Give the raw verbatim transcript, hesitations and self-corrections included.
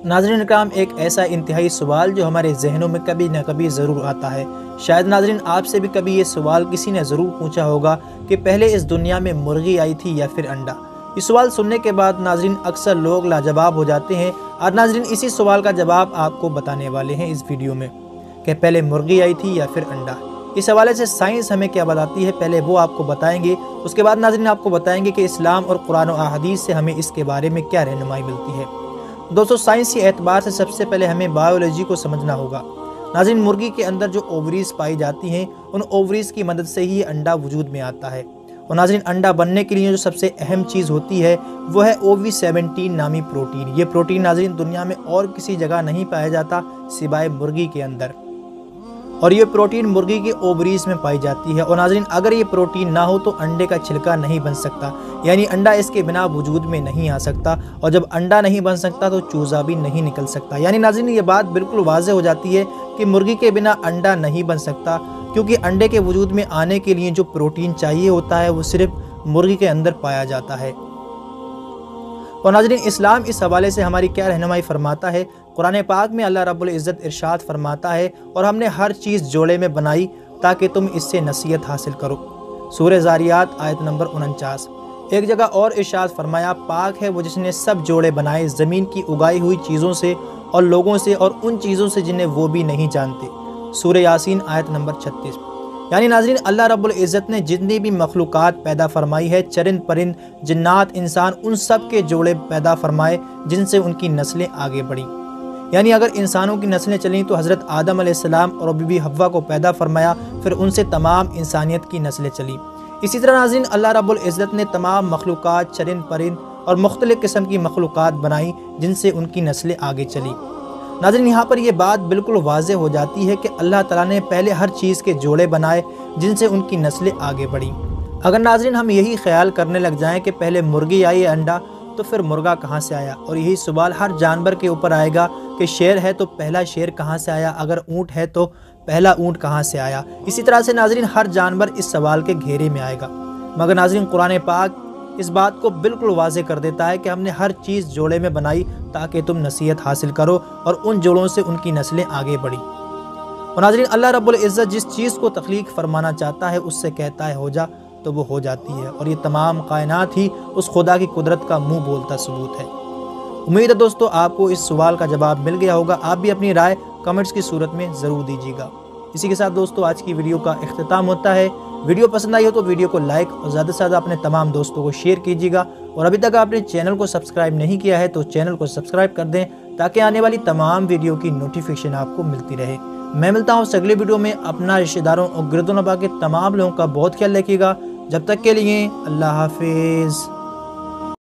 ناظرین اکرام، ایک ایسا انتہائی سوال جو ہمارے ذہنوں میں کبھی نہ کبھی ضرور آتا ہے۔ شاید ناظرین آپ سے بھی کبھی یہ سوال کسی نے ضرور پوچھا ہوگا کہ پہلے اس دنیا میں مرغی آئی تھی یا پھر انڈا۔ یہ سوال سننے کے بعد ناظرین اکثر لوگ لاجواب ہو جاتے ہیں، اور ناظرین اسی سوال کا جواب آپ کو بتانے والے ہیں اس ویڈیو میں کہ پہلے مرغی آئی تھی یا پھر انڈا۔ اس حوالے سے سائنس ہمیں کیا بتاتی ہے، پہلے وہ آپ کو بتائیں گے، اس کے بعد ناظرین آپ کو بتائیں گے کہ اسلام اور قرآن و احادیث سے ہمیں اس کے بارے میں کیا رہنمائی ملتی ہے۔ دوستو، سائنسی اعتبار سے سب سے پہلے ہمیں بائیولوجی کو سمجھنا ہوگا۔ ناظرین، مرغی کے اندر جو اووریز پائی جاتی ہیں، ان اووریز کی مدد سے ہی انڈا وجود میں آتا ہے، اور ناظرین انڈا بننے کے لیے جو سب سے اہم چیز ہوتی ہے وہ ہے او وی سیونٹین نامی پروٹین۔ یہ پروٹین ناظرین دنیا میں اور کسی جگہ نہیں پایا جاتا سوائے مرغی کے اندر، اور یہ پروٹین مرغی کے اووریز میں پائی جاتی ہے۔ اور ناظرین اگر یہ پروٹین نہ ہو تو انڈے کا چھلکا نہیں بن سکتا، یعنی انڈا اس کے بنا وجود میں نہیں آ سکتا، اور جب انڈا نہیں بن سکتا تو چوزا بھی نہیں نکل سکتا۔ یعنی ناظرین یہ بات بالکل واضح ہو جاتی ہے کہ مرغی کے بنا انڈا نہیں بن سکتا، کیونکہ انڈے کے وجود میں آنے کے لیے جو پروٹین چاہیے ہوتا ہے وہ صرف مرغی کے اندر پایا جاتا ہے۔ اور ناظرین اسلام اس حوالے سے ہماری کیا رہنمائی فرماتا ہے؟ قرآن پاک میں اللہ رب العزت ارشاد فرماتا ہے، اور ہم نے ہر چیز جوڑے میں بنائی تاکہ تم اس سے نصیحت حاصل کرو۔ سورہ ذاریات آیت نمبر انچاس۔ ایک جگہ اور ارشاد فرمایا، پاک ہے وہ جس نے سب جوڑے بنائے زمین کی اگائی ہوئی چیزوں سے اور لوگوں سے اور ان چیزوں سے جنہیں وہ بھی نہیں جانتے۔ سورہ یاسین آیت نمبر چھتیس۔ یعنی ناظرین اللہ رب العزت نے جتنی بھی مخلوقات پیدا فرمائی ہے، چرند پرند جنات انسان، ان سب کے جوڑے پیدا فرمائے جن سے ان کی نسلیں آگے بڑھیں۔ یعنی اگر انسانوں کی نسلیں چلیں تو حضرت آدم علیہ السلام اور بی بی حوا کو پیدا فرمایا، پھر ان سے تمام انسانیت کی نسلیں چلیں۔ اسی طرح ناظرین اللہ رب العزت نے تمام مخلوقات چرند پرند اور مختلف قسم کی مخلوقات بنائیں جن سے ان کی نسلیں آگے چلیں۔ ناظرین یہاں پر یہ بات بالکل واضح ہو جاتی ہے کہ اللہ تعالیٰ نے پہلے ہر چیز کے جوڑے بنائے جن سے ان کی نسلیں آگے بڑھیں۔ اگر ناظرین ہم یہی خیال کرنے لگ جائیں کہ پہلے مرغی آئی انڈا تو پھر مرغا کہاں سے آیا، اور یہی سوال ہر جانور کے اوپر آئے گا کہ شیر ہے تو پہلا شیر کہاں سے آیا، اگر اونٹ ہے تو پہلا اونٹ کہاں سے آیا۔ اسی طرح سے ناظرین ہر جانور اس سوال کے گھیرے میں آئے گا، مگر ناظرین قرآن پاک اس بات کو بالکل واضح کر دیتا ہے کہ ہم نے ہر چیز جوڑے میں بنائی تاکہ تم نصیحت حاصل کرو اور ان جوڑوں سے ان کی نسلیں آگے بڑھیں۔ اور ناظرین اللہ رب العزت جس چیز کو تخلیق فرمانا چاہتا ہے اس سے کہتا ہے ہو جا تو وہ ہو جاتی ہے، اور یہ تمام کائنات ہی اس خدا کی قدرت کا منہ بولتا ثبوت ہے۔ امید ہے دوستو آپ کو اس سوال کا جواب مل گیا ہوگا، آپ بھی اپنی رائے کمنٹس کی صورت میں ضرور دیجیے گا۔ اسی کے ساتھ دوستو آج کی ویڈیو کا اختتام ہوتا ہے۔ ویڈیو پسند آئی ہو تو ویڈیو کو لائک اور زیادہ سے زیادہ اپنے تمام دوستوں کو شیئر کیجیے گا، اور ابھی تک آپ نے چینل کو سبسکرائب نہیں کیا ہے تو چینل کو سبسکرائب کر دیں تاکہ آنے والی تمام ویڈیو کی نوٹیفیکیشن آپ کو ملتی رہے۔ میں ملتا ہوں اگلی ویڈیو میں، اپنا رشتہ داروں اور گرد و نواح کے تمام لوگوں کا بہت خیال رکھیے گا۔ جب تک کے لیے اللہ حافظ۔